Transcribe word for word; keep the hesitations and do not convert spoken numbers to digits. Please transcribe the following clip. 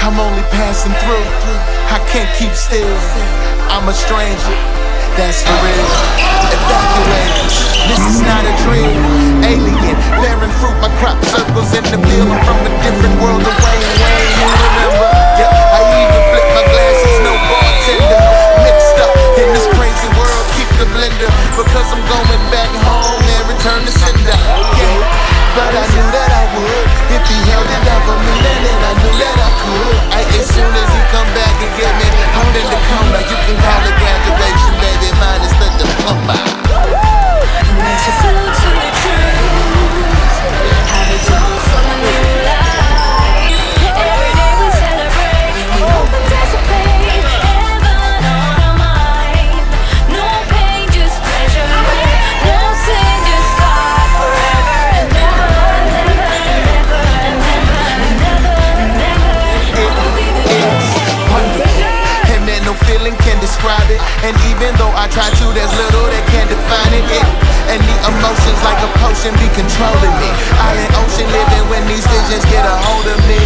I'm only passing through, I can't keep still. I'm a stranger, that's for real. Evacuated, this is not a dream. Alien, bearing fruit, my crop circles in the field. I'm from a different world away. Wayne, you remember? Yeah, I even flip my glasses, no bartender. Mixed up in this crazy world, keep the blender. Because I'm going back home and return to sender. Yeah, but I knew that I would. If he held it up for me, then I knew that I could. I, as soon as he come back and get me, I'm in the coma. You can call it graduation, baby, minus the diploma. Makes you feel to the truth. Have a toast on a new life. Every day we celebrate, we hope and anticipate. Heaven on our mind. No pain, just pleasure. No sin, just God forever and ever and ever and ever and ever and ever and ever. It will be the best. Wonderful, and then no feeling can describe it. And even though I try to, there's little that can define it. it And the emotions like a potion be controlling me. Island ocean living when these visions get a hold of me.